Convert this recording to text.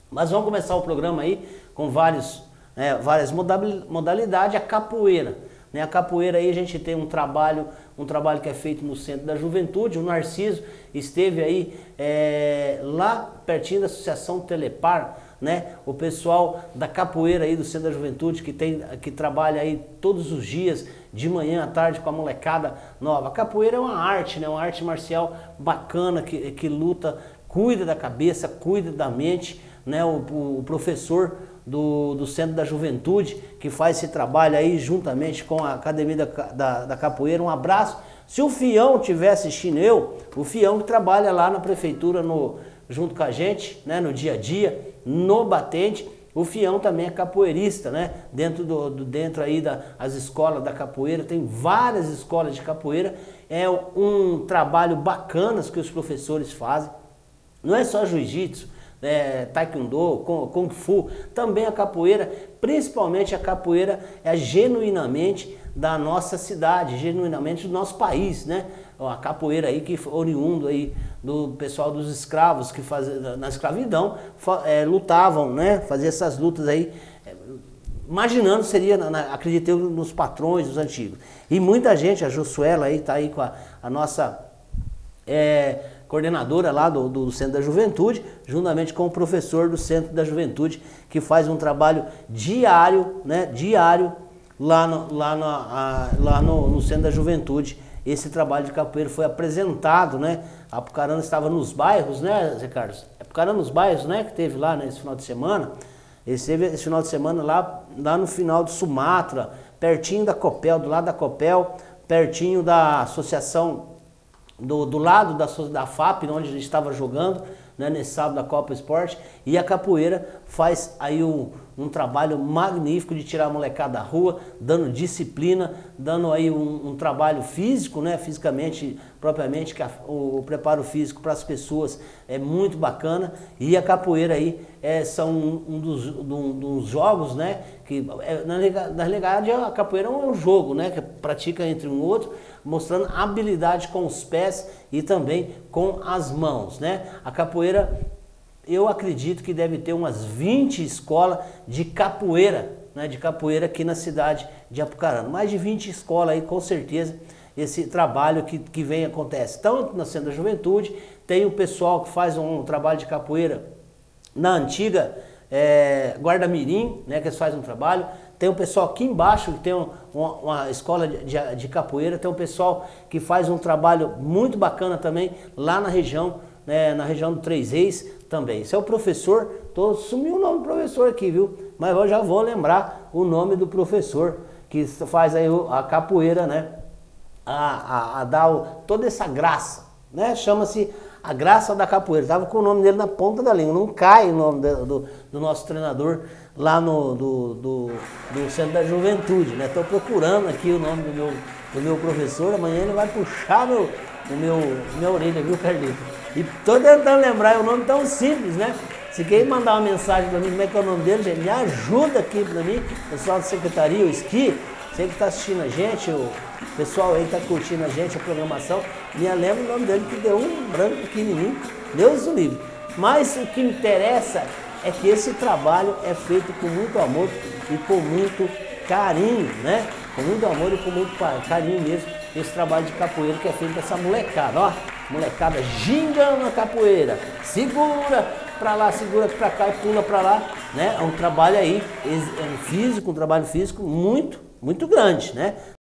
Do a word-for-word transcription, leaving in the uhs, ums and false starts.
Mas vamos começar o programa aí com vários, é, várias modalidades. A capoeira, né? A capoeira aí a gente tem um trabalho, um trabalho que é feito no Centro da Juventude. O Narciso esteve aí é, lá pertinho da Associação Telepar, né? O pessoal da capoeira aí do Centro da Juventude que, tem, que trabalha aí todos os dias, de manhã à tarde, com a molecada nova. A capoeira é uma arte, né? Uma arte marcial bacana que, que luta, cuida da cabeça, cuida da mente, né? O, o professor do, do Centro da Juventude que faz esse trabalho aí juntamente com a Academia da, da, da Capoeira. Um abraço. Se o Fião estiver assistindo eu, o Fião que trabalha lá na prefeitura no, junto com a gente, né? No dia a dia, no batente. O Fião também é capoeirista, né? Dentro, do, do, dentro aí das escolas da capoeira, tem várias escolas de capoeira. É um trabalho bacana que os professores fazem. Não é só jiu-jitsu, é, taekwondo, kung fu, também a capoeira, principalmente a capoeira é genuinamente da nossa cidade, genuinamente do nosso país, né? A capoeira aí que oriundo aí do pessoal dos escravos que faz, na escravidão é, lutavam, né? Faziam essas lutas aí, é, imaginando seria, na, acreditei nos patrões dos antigos. E muita gente, a Josuela aí tá aí com a, a nossa é, coordenadora lá do, do Centro da Juventude, juntamente com o professor do Centro da Juventude, que faz um trabalho diário, né? Diário lá no, lá no, a, lá no, no Centro da Juventude. Esse trabalho de capoeira foi apresentado, né? A Apucarana estava nos bairros, né, Zé Carlos? A Apucarana nos bairros, né, que teve lá nesse final de semana. Esse, teve esse final de semana lá, lá no final de Sumatra, pertinho da Copel, do lado da Copel, pertinho da associação, do, do lado da, da F A P, onde a gente estava jogando, né, nesse sábado da Copa Esporte. E a capoeira faz aí um, um trabalho magnífico de tirar a molecada da rua, dando disciplina, dando aí um, um trabalho físico, né, fisicamente, propriamente, que a, o, o preparo físico para as pessoas é muito bacana. E a capoeira aí é, são um, um, dos, um, dos jogos, né, que é, na, na realidade a capoeira é um jogo, né, que pratica entre um e outro, mostrando habilidade com os pés e também com as mãos, né. A capoeira, eu acredito que deve ter umas vinte escolas de capoeira, né, de capoeira aqui na cidade de Apucarana. Mais de vinte escolas aí, com certeza, esse trabalho que, que vem acontece. Tanto na Centro da Juventude, tem o pessoal que faz um trabalho de capoeira na antiga é, Guarda Mirim, né, que eles fazem um trabalho. Tem o pessoal aqui embaixo, que tem um, uma, uma escola de, de, de capoeira. Tem o pessoal que faz um trabalho muito bacana também lá na região, né, na região do Três Reis também. Esse é o professor, tô, sumiu o nome do professor aqui, viu? Mas eu já vou lembrar o nome do professor que faz aí a capoeira, né? A, a, a dar o, toda essa graça, né? Chama-se a graça da capoeira. Tava com o nome dele na ponta da língua, não cai o nome do, do, do nosso treinador lá no do, do, do Centro da Juventude, né? Tô procurando aqui o nome do meu, do meu professor, amanhã ele vai puxar meu, o meu, minha orelha, viu, Carlito? E tô tentando lembrar, é um nome tão simples, né? Se quer mandar uma mensagem para mim, como é que é o nome dele, gente, me ajuda aqui para mim, pessoal da secretaria, o Esqui, você que está assistindo a gente, o pessoal aí que está curtindo a gente, a programação, me lembra o nome dele, que deu um branco pequenininho, Deus o livre. Mas o que interessa é que esse trabalho é feito com muito amor e com muito carinho, né? Com muito amor e com muito carinho mesmo, esse trabalho de capoeira que é feito com essa molecada, ó. Molecada gingando na capoeira, segura pra lá, segura pra cá e pula pra lá, né? É um trabalho aí, é um físico, um trabalho físico muito, muito grande, né?